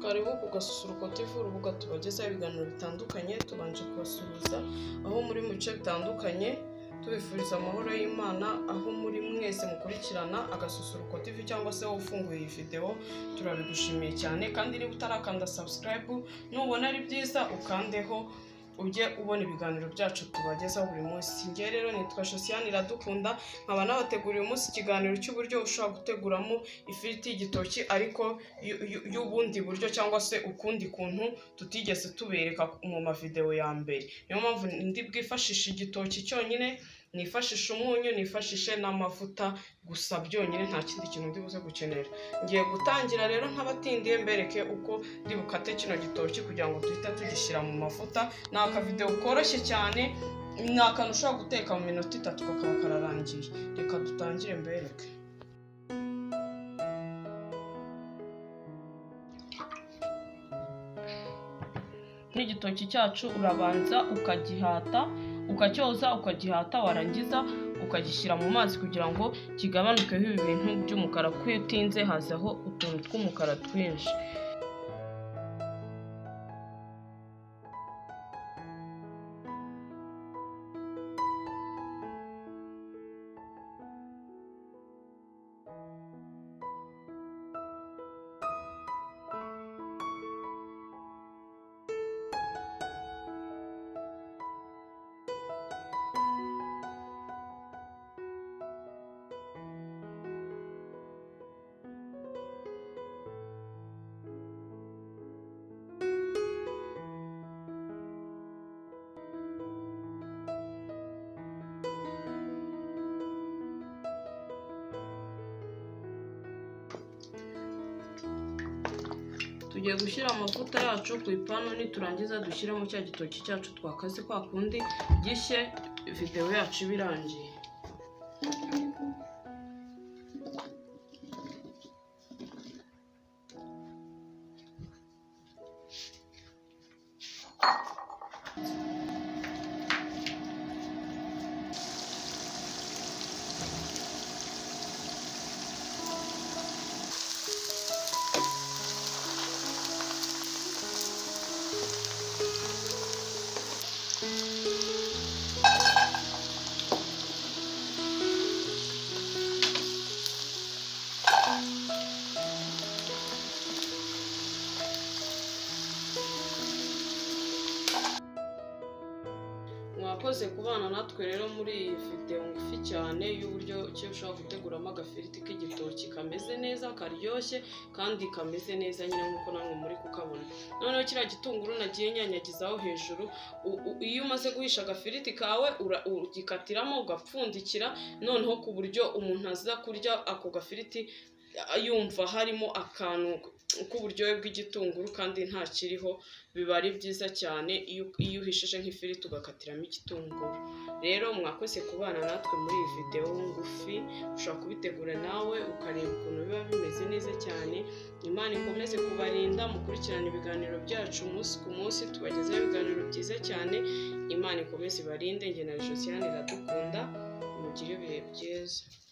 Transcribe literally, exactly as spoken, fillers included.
karibu ku Gasusuruko T V, urubuga tubagezaho ibiganiro bitandukanye. Tubanje kubasuhuza aho muri mu bice bitandukanye, tubifuriza amahoro y'Imana aho muri mwese mukurikirana Agasusuruko T V cyangwa se ufunguye iyi video. Turabigushimiye cyane, kandi niba utarakanda subscribe nubona ari byiza ukandeho ujye ubona ibiganiro byacu tubagezaho buri munsi. Ngiye rero nitwa Josiane Iradukunda, nkaba nabateguriye umunsi ikiganiro cy'uburyo ushobora guteguramo ifiriti y'igitoki ariko y'ubundi buryo cyangwa se ukundi kuntu tutigeze tubereka mu mavideo ya mbere. Niyo mpamvu ndi bwifashisha igitoki cyonyine, nifashisha umunyu, nifashishe n'amavuta gusa byonyine, nta kindi kintu ndi buze gukenera. Ngiye gutangira rero nkabatindiye mbereke uko ndi bukate kino gitoki kugira ngo duhita tugishyira mu mavuta. Ni akavideo koroshye cyane, ni akantu ushobora guteka mu minota itatu kakaba kararangiye. Reka dutangire mbereke. N'igitoki cyacu urabanza ukagihata, ukacyoza, ukagihata, warangiza ukagishyira mu mazi kugira ngo kigabanukeho ibi bintu by'umukara, kuko iyo utinze hazaho utuntu tw'umukara twinshi. Tugiye gushyira amavuta yacu ku ipanu, niturangiza dushyiramo cya gitoki cyacu twakaze kwa kundi gishye, video yacu birangiye. Mwakoze kubana natwe rero muri iyi video ngufi cyane y'uburyo cyo ushobora guteguramo agafiriti k'igitoki kameze neza, karyoshye kandi kameze neza nyine nkuko namwe muri kukabona. Noneho kiriya gitunguru nagiye nyanyagizaho hejuru. Iyo umaze guhisha agafiriti kawe ugikatiramo ugapfundikira, noneho ku buryo umuntu aza kurya ako gafiriti yumva harimo akantu k'uburyohe bw'igitunguru kandi nta kiriho. Biba ari byiza cyane iyo uhishije nk'ifiriti ugakatiramo igitunguru. Rero mwakoze kubana natwe muri iyi video ngufi, ushobora kubitegura nawe ukareba ukuntu biba bimeze neza cyane. Imana ikomeze kubarinda, mukurikirana ibiganiro byacu umunsi ku munsi, tubagezaho ibiganiro byiza cyane. Imana ikomeze ibarinde. Njye na Josiane Iradukunda, mugire ibihe byiza.